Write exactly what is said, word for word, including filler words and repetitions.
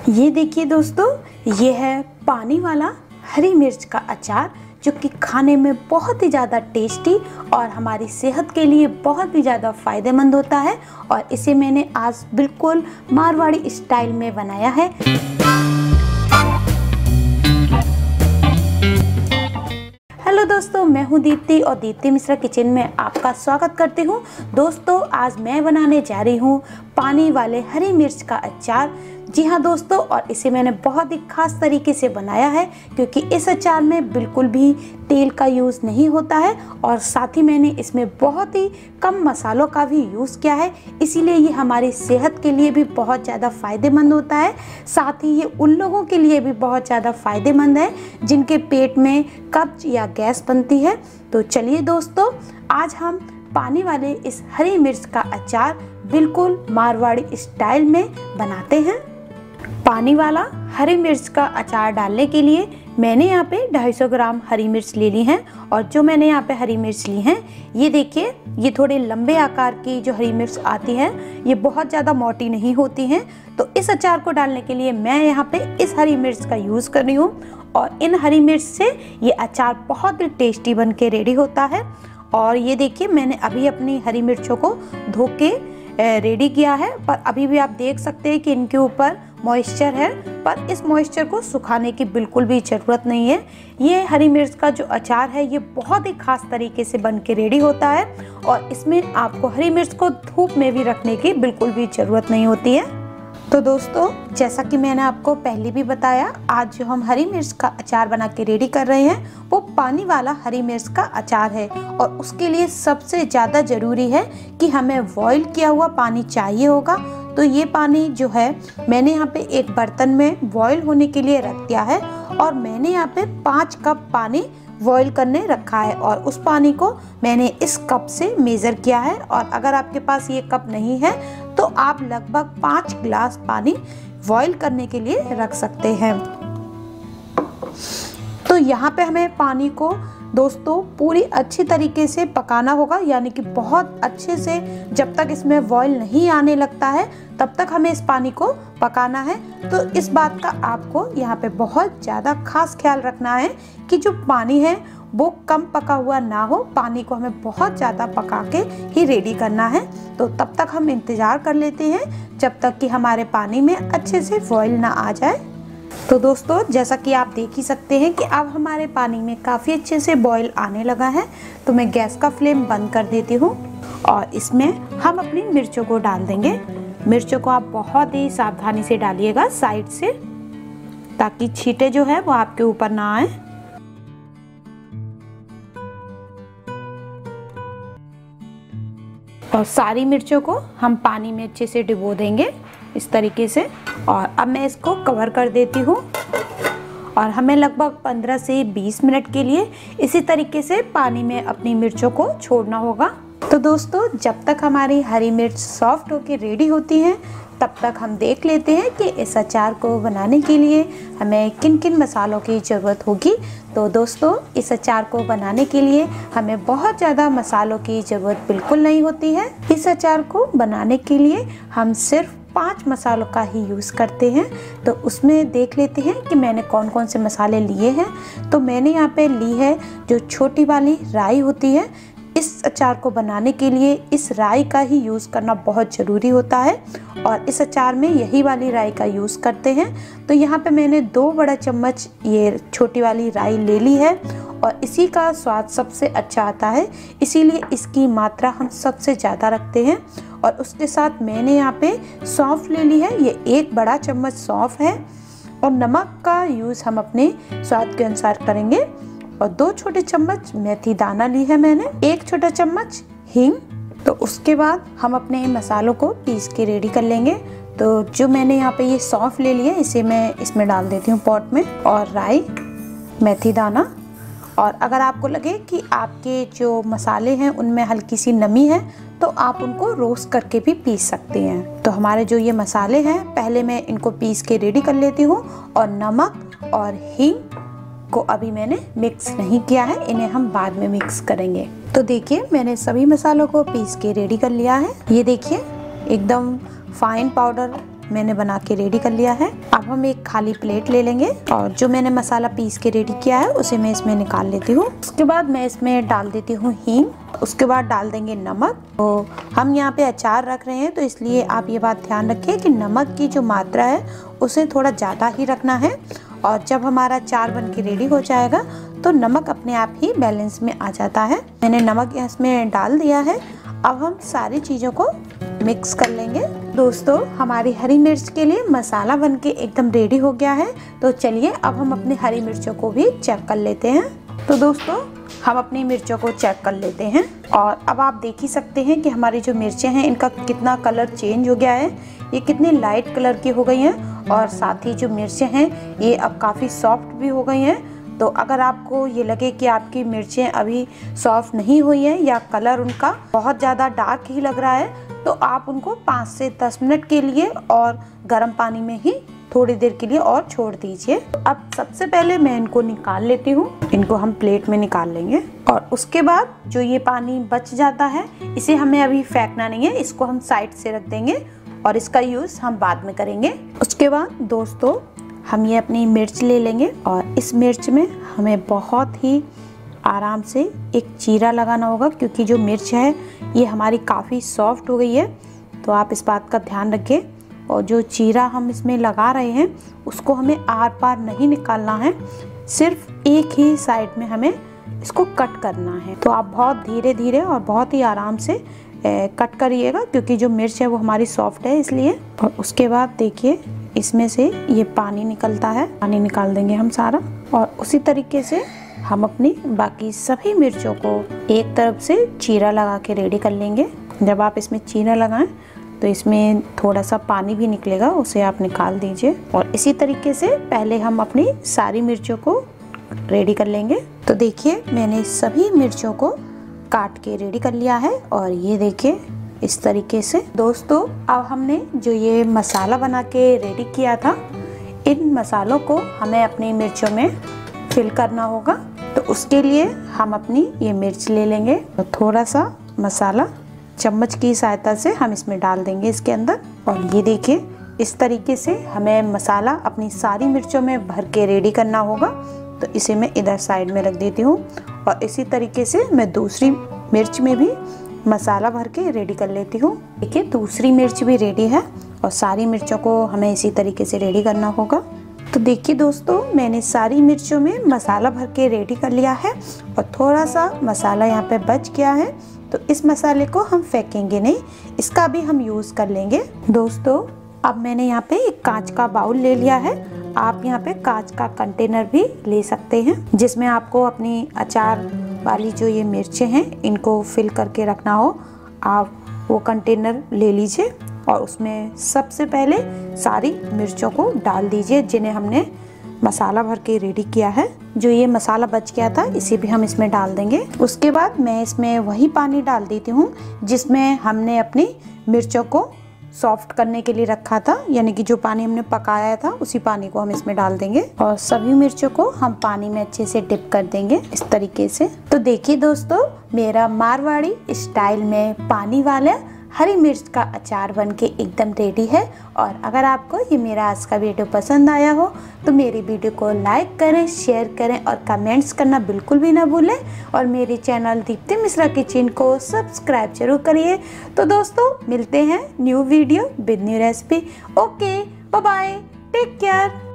ये देखिए दोस्तों, ये है पानी वाला हरी मिर्च का अचार जो कि खाने में बहुत ही ज़्यादा टेस्टी और हमारी सेहत के लिए बहुत ही ज़्यादा फ़ायदेमंद होता है। और इसे मैंने आज बिल्कुल मारवाड़ी स्टाइल में बनाया है। हेलो दोस्तों, मैं हूं दीप्ति और दीप्ति मिश्रा किचन में आपका स्वागत करती हूं। दोस्तों, आज मैं बनाने जा रही हूं पानी वाले हरी मिर्च का अचार। जी हाँ दोस्तों, और इसे मैंने बहुत ही खास तरीके से बनाया है क्योंकि इस अचार में बिल्कुल भी तेल का यूज़ नहीं होता है और साथ ही मैंने इसमें बहुत ही कम मसालों का भी यूज़ किया है। इसीलिए ये हमारी सेहत के लिए भी बहुत ज़्यादा फ़ायदेमंद होता है। साथ ही ये उन लोगों के लिए भी बहुत ज़्यादा फ़ायदेमंद है जिनके पेट में कब्ज या गैस बनती है। तो चलिए दोस्तों, आज हम पानी वाले इस हरी मिर्च का अचार बिल्कुल मारवाड़ी स्टाइल में बनाते हैं। पानी वाला हरी मिर्च का अचार डालने के लिए मैंने यहाँ पे दो सौ पचास ग्राम हरी मिर्च ले ली हैं। और जो मैंने यहाँ पे हरी मिर्च ली हैं, ये देखिए, ये थोड़े लंबे आकार की जो हरी मिर्च आती हैं, ये बहुत ज़्यादा मोटी नहीं होती हैं। तो इस अचार को डालने के लिए मैं यहाँ पे इस हरी मिर्च का यूज़ कर रही हूँ और इन हरी मिर्च से ये अचार बहुत ही टेस्टी बन के रेडी होता है। और ये देखिए, मैंने अभी अपनी हरी मिर्चों को धो के रेडी किया है, पर अभी भी आप देख सकते हैं कि इनके ऊपर मॉइस्चर है, पर इस मॉइस्चर को सुखाने की बिल्कुल भी ज़रूरत नहीं है। ये हरी मिर्च का जो अचार है ये बहुत ही खास तरीके से बन के रेडी होता है और इसमें आपको हरी मिर्च को धूप में भी रखने की बिल्कुल भी ज़रूरत नहीं होती है। तो दोस्तों, जैसा कि मैंने आपको पहले भी बताया, आज जो हम हरी मिर्च का अचार बना के रेडी कर रहे हैं वो पानी वाला हरी मिर्च का अचार है। और उसके लिए सबसे ज़्यादा ज़रूरी है कि हमें बॉईल किया हुआ पानी चाहिए होगा। तो ये पानी जो है मैंने यहाँ पे एक बर्तन में बॉईल होने के लिए रख दिया है और मैंने यहाँ पे पाँच कप पानी बॉईल करने रखा है और उस पानी को मैंने इस कप से मेज़र किया है। और अगर आपके पास ये कप नहीं है तो आप लगभग पाँच गिलास पानी बॉईल करने के लिए रख सकते हैं। तो यहाँ पे हमें पानी को दोस्तों पूरी अच्छी तरीके से पकाना होगा, यानी कि बहुत अच्छे से जब तक इसमें बॉईल नहीं आने लगता है तब तक हमें इस पानी को पकाना है। तो इस बात का आपको यहाँ पे बहुत ज़्यादा खास ख्याल रखना है कि जो पानी है वो कम पका हुआ ना हो। पानी को हमें बहुत ज़्यादा पका के ही रेडी करना है। तो तब तक हम इंतज़ार कर लेते हैं जब तक कि हमारे पानी में अच्छे से बॉईल ना आ जाए। तो दोस्तों, जैसा कि आप देख ही सकते हैं कि अब हमारे पानी में काफ़ी अच्छे से बॉईल आने लगा है। तो मैं गैस का फ्लेम बंद कर देती हूँ और इसमें हम अपनी मिर्चों को डाल देंगे। मिर्चों को आप बहुत ही सावधानी से डालिएगा साइड से, ताकि छींटे जो है वो आपके ऊपर ना आए। और सारी मिर्चों को हम पानी में अच्छे से डुबो देंगे इस तरीके से। और अब मैं इसको कवर कर देती हूँ और हमें लगभग पंद्रह से बीस मिनट के लिए इसी तरीके से पानी में अपनी मिर्चों को छोड़ना होगा। तो दोस्तों, जब तक हमारी हरी मिर्च सॉफ्ट होके रेडी होती हैं तब तक हम देख लेते हैं कि इस अचार को बनाने के लिए हमें किन किन मसालों की ज़रूरत होगी। तो दोस्तों, इस अचार को बनाने के लिए हमें बहुत ज़्यादा मसालों की ज़रूरत बिल्कुल नहीं होती है। इस अचार को बनाने के लिए हम सिर्फ पांच मसालों का ही यूज़ करते हैं। तो उसमें देख लेते हैं कि मैंने कौन कौन से मसाले लिए हैं। तो मैंने यहाँ पे ली है जो छोटी वाली राई होती है। इस अचार को बनाने के लिए इस राई का ही यूज़ करना बहुत ज़रूरी होता है और इस अचार में यही वाली राई का यूज़ करते हैं। तो यहाँ पे मैंने दो बड़ा चम्मच ये छोटी वाली राई ले ली है और इसी का स्वाद सबसे अच्छा आता है, इसीलिए इसकी मात्रा हम सबसे ज़्यादा रखते हैं। और उसके साथ मैंने यहाँ पे सौंफ ले ली है, ये एक बड़ा चम्मच सौंफ है। और नमक का यूज़ हम अपने स्वाद के अनुसार करेंगे। और दो छोटे चम्मच मेथी दाना ली है मैंने, एक छोटा चम्मच हींग। तो उसके बाद हम अपने मसालों को पीस के रेडी कर लेंगे। तो जो मैंने यहाँ पे ये सौंफ ले लिया, इसे मैं इसमें डाल देती हूँ पॉट में, और राई, मेथी दाना। और अगर आपको लगे कि आपके जो मसाले हैं उनमें हल्की सी नमी है तो आप उनको रोस्ट करके भी पीस सकते हैं। तो हमारे जो ये मसाले हैं, पहले मैं इनको पीस के रेडी कर लेती हूँ। और नमक और हींग को अभी मैंने मिक्स नहीं किया है, इन्हें हम बाद में मिक्स करेंगे। तो देखिए, मैंने सभी मसालों को पीस के रेडी कर लिया है। ये देखिए, एकदम फाइन पाउडर मैंने बना के रेडी कर लिया है। अब हम एक खाली प्लेट ले लेंगे और जो मैंने मसाला पीस के रेडी किया है उसे मैं इसमें निकाल लेती हूँ। उसके बाद मैं इसमें डाल देती हूँ हींग, उसके बाद डाल देंगे नमक। तो हम यहाँ पे अचार रख रहे हैं तो इसलिए आप ये बात ध्यान रखें कि नमक की जो मात्रा है उसे थोड़ा ज़्यादा ही रखना है, और जब हमारा अचार बन के रेडी हो जाएगा तो नमक अपने आप ही बैलेंस में आ जाता है। मैंने नमक इसमें डाल दिया है। अब हम सारी चीज़ों को मिक्स कर लेंगे। दोस्तों, हमारी हरी मिर्च के लिए मसाला बनके एकदम रेडी हो गया है। तो चलिए अब हम अपनी हरी मिर्चों को भी चेक कर लेते हैं। तो दोस्तों, हम अपनी मिर्चों को चेक कर लेते हैं और अब आप देख ही सकते हैं कि हमारी जो मिर्चें हैं इनका कितना कलर चेंज हो गया है। ये कितनी लाइट कलर की हो गई हैं और साथ ही जो मिर्चें हैं ये अब काफ़ी सॉफ्ट भी हो गई हैं। तो अगर आपको ये लगे कि आपकी मिर्चें अभी सॉफ्ट नहीं हुई हैं या कलर उनका बहुत ज़्यादा डार्क ही लग रहा है, तो आप उनको पाँच से दस मिनट के लिए और गर्म पानी में ही थोड़ी देर के लिए और छोड़ दीजिए। अब सबसे पहले मैं इनको निकाल लेती हूँ। इनको हम प्लेट में निकाल लेंगे और उसके बाद जो ये पानी बच जाता है इसे हमें अभी फेंकना नहीं है, इसको हम साइड से रख देंगे और इसका यूज़ हम बाद में करेंगे। उसके बाद दोस्तों, हम ये अपनी मिर्च ले लेंगे और इस मिर्च में हमें बहुत ही आराम से एक चीरा लगाना होगा, क्योंकि जो मिर्च है ये हमारी काफ़ी सॉफ्ट हो गई है। तो आप इस बात का ध्यान रखें और जो चीरा हम इसमें लगा रहे हैं उसको हमें आर पार नहीं निकालना है, सिर्फ एक ही साइड में हमें इसको कट करना है। तो आप बहुत धीरे धीरे और बहुत ही आराम से ए, कट करिएगा, क्योंकि जो मिर्च है वो हमारी सॉफ्ट है इसलिए। और उसके बाद देखिए इसमें से ये पानी निकलता है, पानी निकाल देंगे हम सारा। और उसी तरीके से हम अपनी बाकी सभी मिर्चों को एक तरफ से चीरा लगा के रेडी कर लेंगे। जब आप इसमें चीरा लगाएं तो इसमें थोड़ा सा पानी भी निकलेगा, उसे आप निकाल दीजिए। और इसी तरीके से पहले हम अपनी सारी मिर्चों को रेडी कर लेंगे। तो देखिए मैंने सभी मिर्चों को काट के रेडी कर लिया है और ये देखिए इस तरीके से। दोस्तों, अब हमने जो ये मसाला बना के रेडी किया था, इन मसालों को हमें अपनी मिर्चों में फिल करना होगा। तो उसके लिए हम अपनी ये मिर्च ले लेंगे तो थोड़ा सा मसाला चम्मच की सहायता से हम इसमें डाल देंगे इसके अंदर। और ये देखिए इस तरीके से हमें मसाला अपनी सारी मिर्चों में भर के रेडी करना होगा। तो इसे मैं इधर साइड में रख देती हूँ और इसी तरीके से मैं दूसरी मिर्च में भी मसाला भर के रेडी कर लेती हूँ। देखिए दूसरी मिर्च भी रेडी है और सारी मिर्चों को हमें इसी तरीके से रेडी करना होगा। तो देखिए दोस्तों, मैंने सारी मिर्चों में मसाला भर के रेडी कर लिया है और थोड़ा सा मसाला यहाँ पे बच गया है। तो इस मसाले को हम फेंकेंगे नहीं, इसका भी हम यूज़ कर लेंगे। दोस्तों, अब मैंने यहाँ पे एक कांच का बाउल ले लिया है। आप यहाँ पे कांच का कंटेनर भी ले सकते हैं, जिसमें आपको अपनी अचार वाली जो ये मिर्चें हैं इनको फिल करके रखना हो। आप वो कंटेनर ले लीजिए और उसमें सबसे पहले सारी मिर्चों को डाल दीजिए जिन्हें हमने मसाला भर के रेडी किया है। जो ये मसाला बच गया था इसे भी हम इसमें डाल देंगे। उसके बाद मैं इसमें वही पानी डाल देती हूँ जिसमें हमने अपनी मिर्चों को सॉफ्ट करने के लिए रखा था, यानी कि जो पानी हमने पकाया था उसी पानी को हम इसमें डाल देंगे और सभी मिर्चों को हम पानी में अच्छे से डिप कर देंगे इस तरीके से। तो देखिए दोस्तों, मेरा मारवाड़ी स्टाइल में पानी वाला हरी मिर्च का अचार बनके एकदम रेडी है। और अगर आपको ये मेरा आज का वीडियो पसंद आया हो तो मेरी वीडियो को लाइक करें, शेयर करें और कमेंट्स करना बिल्कुल भी ना भूलें। और मेरे चैनल दीप्ति मिश्रा किचन को सब्सक्राइब जरूर करिए। तो दोस्तों, मिलते हैं new video with new recipe. Okay, bye bye, take care.